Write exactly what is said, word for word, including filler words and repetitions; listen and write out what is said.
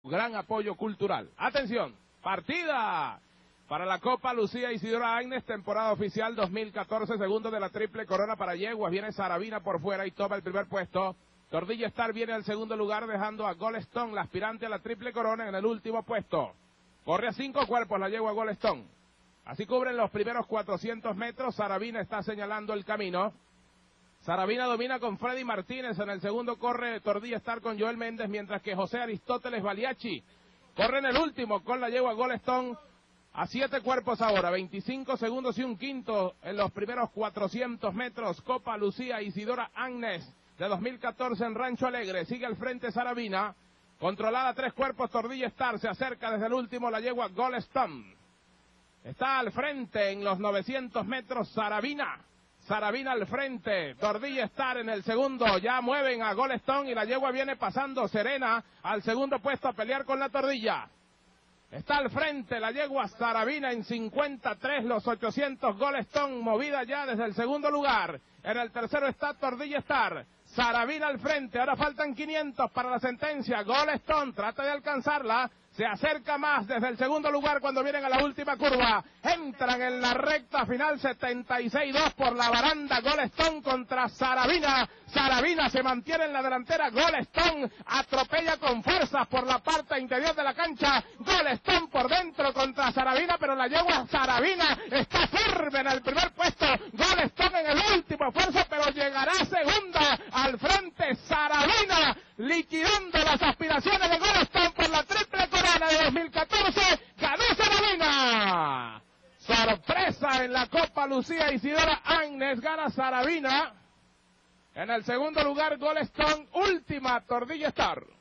gran apoyo cultural. Atención, partida para la Copa Lucía Isidora Agnes, temporada oficial dos mil catorce, segundo de la triple corona para yeguas. Viene Saravina por fuera y toma el primer puesto. Tordilla Star viene al segundo lugar, dejando a Golestone, la aspirante a la triple corona, en el último puesto. Corre a cinco cuerpos la yegua Golestone. Así cubren los primeros cuatrocientos metros. Saravina está señalando el camino. Saravina domina con Freddy Martínez. En el segundo corre Tordilla Star con Joel Méndez, mientras que José Aristóteles Baliachi corre en el último con la yegua Golestone. A siete cuerpos ahora, veinticinco segundos y un quinto en los primeros cuatrocientos metros. Copa Lucía Isidora Agnes de dos mil catorce en Rancho Alegre. Sigue al frente Saravina. Controlada tres cuerpos Tordilla Star. Se acerca desde el último la yegua Golestone. Está al frente en los novecientos metros Saravina. Saravina al frente, Tordilla Star en el segundo, ya mueven a Golestone y la yegua viene pasando serena al segundo puesto a pelear con la Tordilla. Está al frente la yegua Saravina en cincuenta y tres, los ochocientos Golestone movida ya desde el segundo lugar. En el tercero está Tordilla Star. Saravina al frente, ahora faltan quinientos para la sentencia. Golestone trata de alcanzarla, se acerca más desde el segundo lugar cuando vienen a la última curva. Entran en la recta final, setenta y seis dos por la baranda. Golestone contra Saravina. Saravina se mantiene en la delantera. Golestone atropella con fuerzas por la parte interior de la cancha. Golestone por dentro contra Saravina, pero la yegua Saravina está firme en el primer puesto. Golestone en el último esfuerzo, pero llegará segunda. Al frente Saravina, liquidando las aspiraciones de Golestone por la triple corona de dos mil catorce. Ganó Saravina. Sorpresa en la Copa Lucía Isidora Agnes, gana Saravina. En el segundo lugar Golestone, última Tordilla Star.